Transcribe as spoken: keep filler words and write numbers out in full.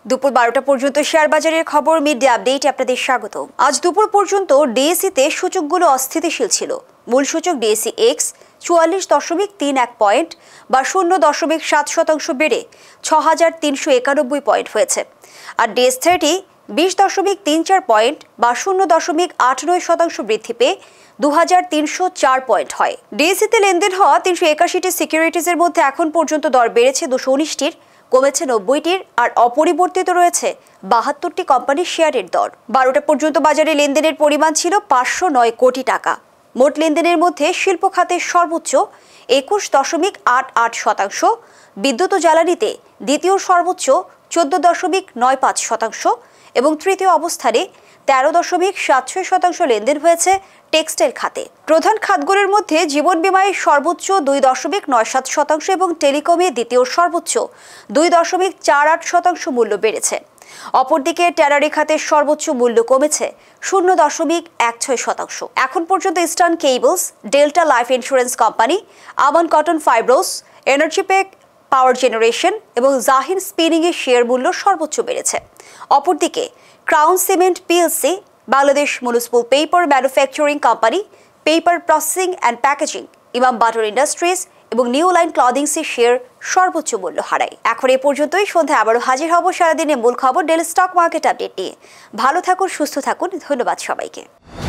দুপুর বারোটা পর্যন্ত শেয়ার বাজারের খবর মিড ডে আপডেটে আপনাদের স্বাগত। আজ দুপুর পর্যন্ত ডিএসইতে সূচকগুলো অস্থিতিশীল ছিল। মূল সূচক ডিএসই এক্স চুয়াল্লিশ দশমিক তিন এক পয়েন্ট বা শূন্য দশমিক সাত শতাংশ বেড়ে ছ হাজার তিনশো একানব্বই পয়েন্ট হয়েছে, আর ডিএস থার্টি বিশ দশমিক তিন চার পয়েন্ট বা শূন্য দশমিক আট নয় শতাংশ বৃদ্ধি পেয়ে দু হাজার তিনশো চার পয়েন্ট হয়। ডিএসইতে লেনদেন হওয়া তিনশো একাশিটি সিকিউরিটিজের মধ্যে এখন পর্যন্ত দর বেড়েছে দুশো উনিশটির, কমেছে নব্বইটির, আর অপরিবর্তিত রয়েছে বাহাত্তরটি কোম্পানির শেয়ারের দর। বারোটা পর্যন্ত বাজারে লেনদেনের পরিমাণ ছিল পাঁচশো নয় কোটি টাকা। মোট লেনদেনের মধ্যে শিল্প খাতের সর্বোচ্চ একুশ দশমিক আট আট শতাংশ, বিদ্যুৎ ও জ্বালানিতে দ্বিতীয় সর্বোচ্চ চোদ্দ দশমিক নয় পাঁচ শতাংশ এবং তৃতীয় অবস্থানে তেরো দশমিক সাত ছয় শতাংশ লেনদেন হয়েছে টেক্সটাইল খাতে। প্রধান খাতগুলোর মধ্যে জীবন বীমায় সর্বোচ্চ দুই দশমিক নয় সাত শতাংশ এবং টেলিকমে দ্বিতীয় সর্বোচ্চ দুই দশমিক চার আট শতাংশ মূল্য বেড়েছে। অপরদিকে ট্যানারি খাতের সর্বোচ্চ মূল্য কমেছে শূন্য দশমিক এক ছয় শতাংশ। এখন পর্যন্ত Eastern Cables, Delta Life Insurance company, Aman cotton fibrous, Energypac power generation এবং জাহিন স্পিনিং এর শেয়ার মূল্য সর্বোচ্চ বেড়েছে। অপরদিকে Crown Cement PLC, Bangladesh municipal paper manufacturing company, paper processing and packaging, Imam butter industries এবং নিউ লাইন ক্লদিংসের শেয়ার সর্বোচ্চ মূল্য হারায়। এখন এ পর্যন্তই। সন্ধ্যায় আবারও হাজির হব সারাদিনের মূল খবর ডেইলি স্টক মার্কেট আপডেট নিয়ে। ভালো থাকুন, সুস্থ থাকুন। ধন্যবাদ সবাইকে।